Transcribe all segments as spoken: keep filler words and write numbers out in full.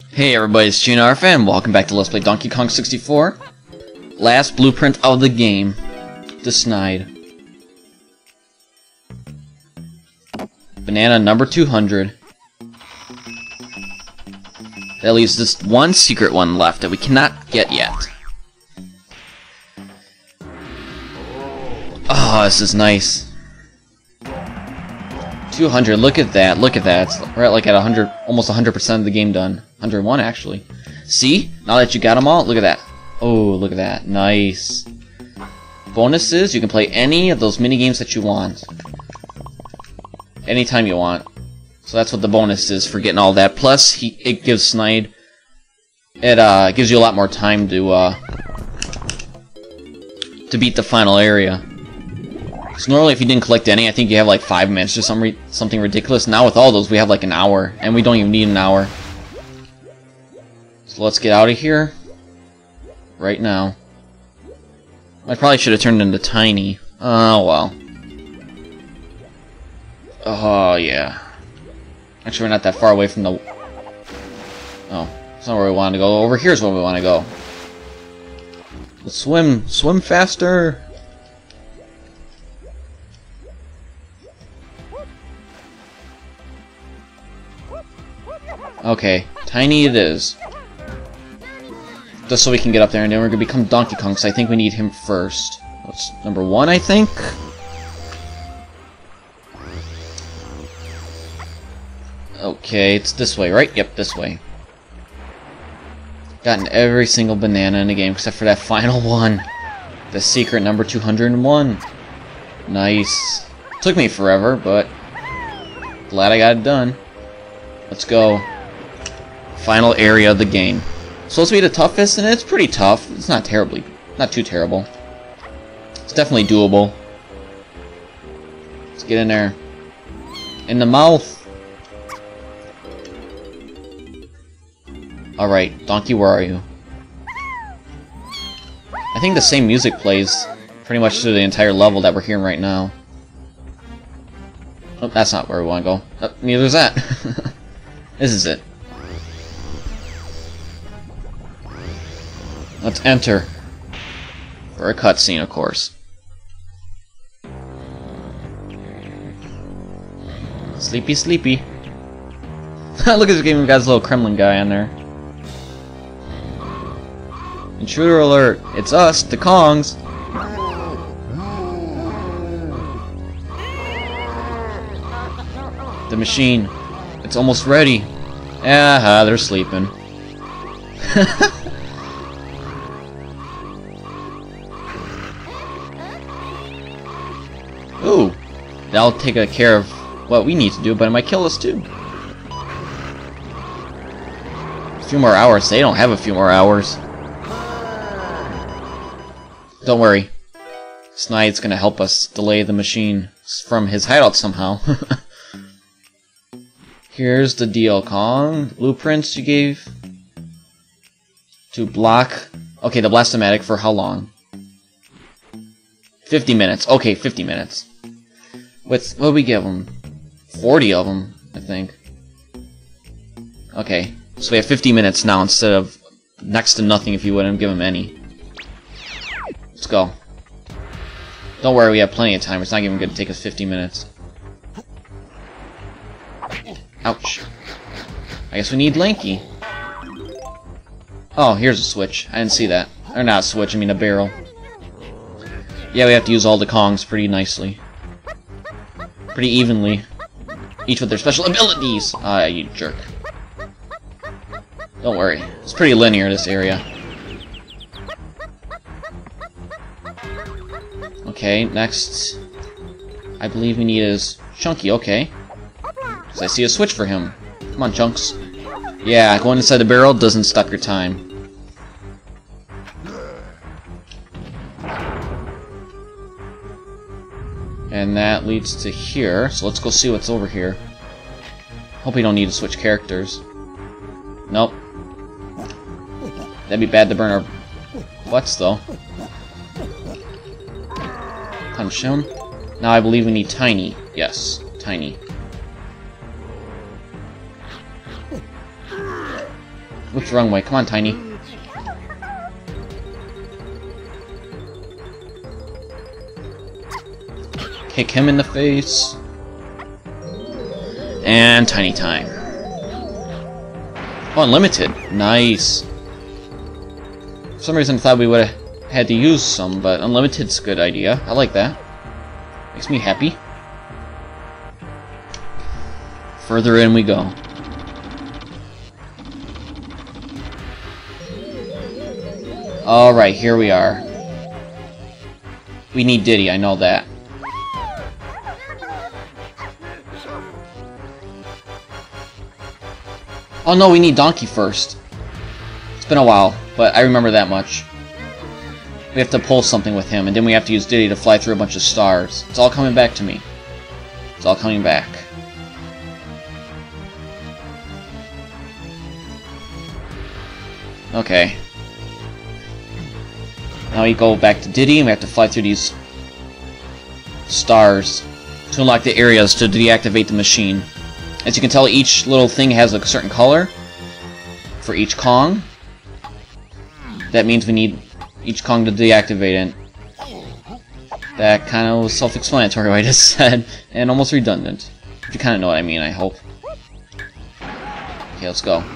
Hey everybody, it's Gnarf and welcome back to Let's Play Donkey Kong sixty-four. Last blueprint of the game. The snide. Banana number two hundred. That leaves just one secret one left that we cannot get yet. Oh, this is nice. two hundred, look at that, look at that. We're at like at one hundred, almost one hundred percent of the game done. one hundred one actually. See? Now that you got them all, look at that. Oh, look at that. Nice. Bonuses, you can play any of those mini games that you want. Anytime you want. So that's what the bonus is for getting all that. Plus, he, it gives Snide, it uh, gives you a lot more time to uh, to beat the final area. So normally if you didn't collect any, I think you have like five minutes or some re something ridiculous. Now with all those, we have like an hour, and we don't even need an hour. So let's get out of here right now. I probably should have turned into Tiny. Oh well. Oh yeah. Actually, we're not that far away from the... Oh, that's not where we want to go. Over here's where we want to go. Let's swim. Swim faster. Okay, Tiny it is. Just so we can get up there, and then we're going to become Donkey Kong, so I think we need him first. That's number one, I think? Okay, it's this way, right? Yep, this way. Gotten every single banana in the game, except for that final one. The secret number two hundred one. Nice. Took me forever, but glad I got it done. Let's go. Final area of the game. Supposed to be the toughest, and it's pretty tough. It's not terribly, not too terrible. It's definitely doable. Let's get in there. In the mouth. Alright, Donkey, where are you? I think the same music plays pretty much through the entire level that we're hearing right now. Oh, that's not where we want to go. Oh, neither is that. This is it. Let's enter. For a cutscene, of course. Sleepy, sleepy. Look at this game, we've got this little Kremlin guy on there. Intruder alert! It's us, the Kongs! The machine. It's almost ready. Aha, they're sleeping. Ooh, that'll take care of what we need to do, but it might kill us too. A few more hours. They don't have a few more hours. Don't worry. Snide's gonna help us delay the machine from his hideout somehow. Here's the deal, Kong. Blueprints you gave to block... Okay, the Blastomatic for how long? fifty minutes. Okay, fifty minutes. With, what did we give him? forty of them, I think. Okay, so we have fifty minutes now instead of next to nothing if you wouldn't give him any. Let's go. Don't worry, we have plenty of time. It's not even going to take us fifty minutes. Ouch. I guess we need Lanky. Oh, here's a switch. I didn't see that. Or not a switch, I mean a barrel. Yeah, we have to use all the Kongs pretty nicely. Pretty evenly. Each with their special abilities! Ah, you jerk. Don't worry. It's pretty linear, this area. Okay, next... I believe we need is Chunky, okay. Because I see a switch for him. Come on, Chunks. Yeah, going inside the barrel doesn't stop your time. And that leads to here, so let's go see what's over here. Hope we don't need to switch characters. Nope. That'd be bad to burn our butts, though. Punch him. Now I believe we need Tiny. Yes, Tiny. Whoops, wrong way. Come on, Tiny. Kick him in the face. And Tiny time. Oh, unlimited. Nice. For some reason I thought we would have had to use some, but unlimited's a good idea. I like that. Makes me happy. Further in we go. Alright, here we are. We need Diddy, I know that. Oh no, we need Donkey first. It's been a while, but I remember that much. We have to pull something with him, and then we have to use Diddy to fly through a bunch of stars. It's all coming back to me. It's all coming back. Okay. Now we go back to Diddy, and we have to fly through these stars to unlock the areas to deactivate the machine. As you can tell, each little thing has a certain color for each Kong. That means we need each Kong to deactivate it. That kind of was self-explanatory what I just said, and almost redundant. But you kind of know what I mean, I hope. Okay, let's go.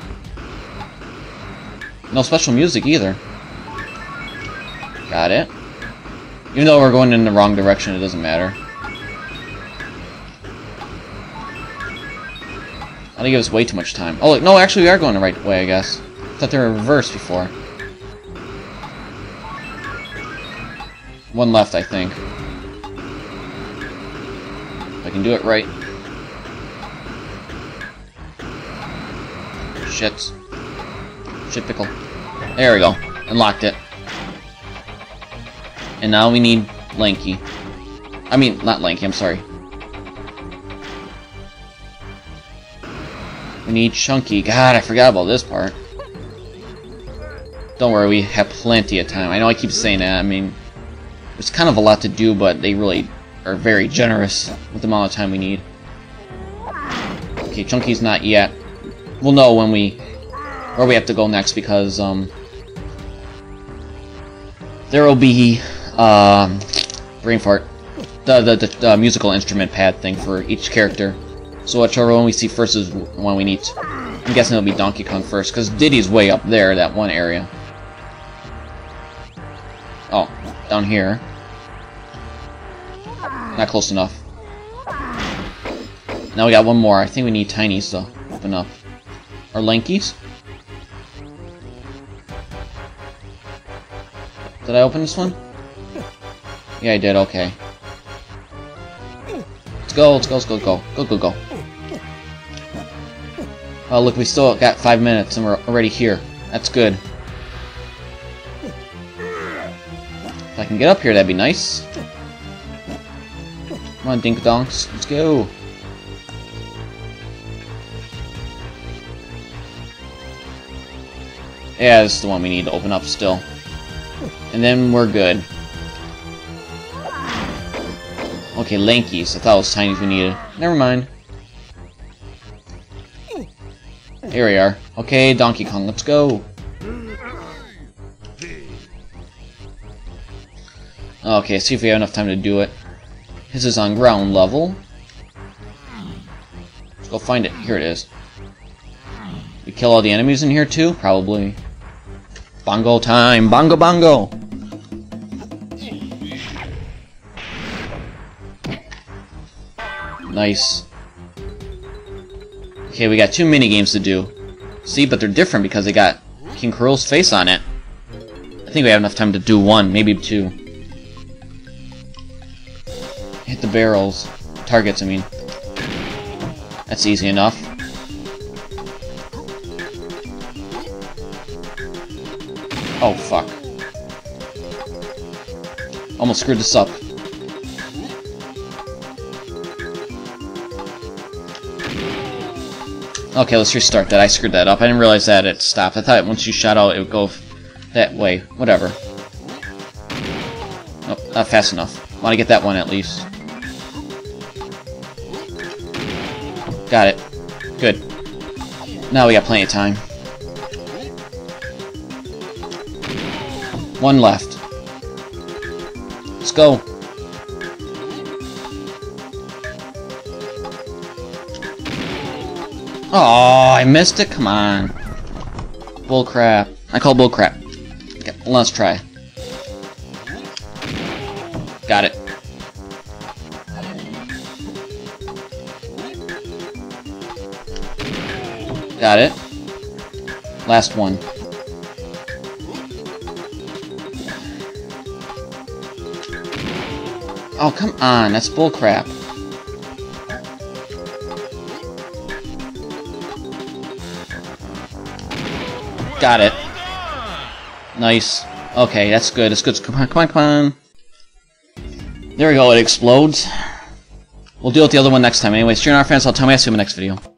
No special music either. Got it. Even though we're going in the wrong direction, it doesn't matter. I think it was way too much time. Oh, no, actually we are going the right way, I guess. I thought they were reversed before. One left, I think. If I can do it right. Shit. Shit pickle. There we go. Unlocked it. And now we need Lanky. I mean, not Lanky, I'm sorry. We need Chunky. God, I forgot about this part. Don't worry, we have plenty of time. I know I keep saying that. I mean, there's kind of a lot to do, but they really are very generous with the amount of time we need. Okay, Chunky's not yet. We'll know when we... where we have to go next, because, um... there will be, um... brain fart. The, the, the, the musical instrument pad thing for each character. So whichever one we see first is one we need. I'm guessing it'll be Donkey Kong first, because Diddy's way up there, that one area. Oh, down here. Not close enough. Now we got one more. I think we need Tinies to open up. Or Lankies? Did I open this one? Yeah, I did, okay. Let's go, let's go, let's go, go. Go, go, go. Oh, look, we still got five minutes and we're already here. That's good. If I can get up here, that'd be nice. Come on, dink-donks. Let's go. Yeah, this is the one we need to open up still. And then we're good. Okay, Lankies. I thought it was Tinies we needed. Never mind. Here we are. Okay, Donkey Kong, let's go. Okay, see if we have enough time to do it. His is on ground level. Let's go find it. Here it is. We kill all the enemies in here too? Probably. Bongo time! Bongo bongo! Nice. Okay, we got two mini games to do. See, but they're different because they got King K. Rool's face on it. I think we have enough time to do one, maybe two. Hit the barrels. Targets, I mean. That's easy enough. Oh, fuck. Almost screwed this up. Okay, let's restart that. I screwed that up. I didn't realize that it stopped. I thought once you shot out, it would go that way. Whatever. Nope, not fast enough. Want to get that one at least. Got it. Good. Now we got plenty of time. One left. Let's go. Oh, I missed it? Come on. Bull crap. I call bull crap. Okay, let's try. Got it. Got it. Last one. Oh, come on. That's bullcrap. Got it. Nice. Okay, that's good. That's good. Come on, come on, come on. There we go. It explodes. We'll deal with the other one next time. Anyways, if you're not our fans, I'll tell me I'll see you in the next video.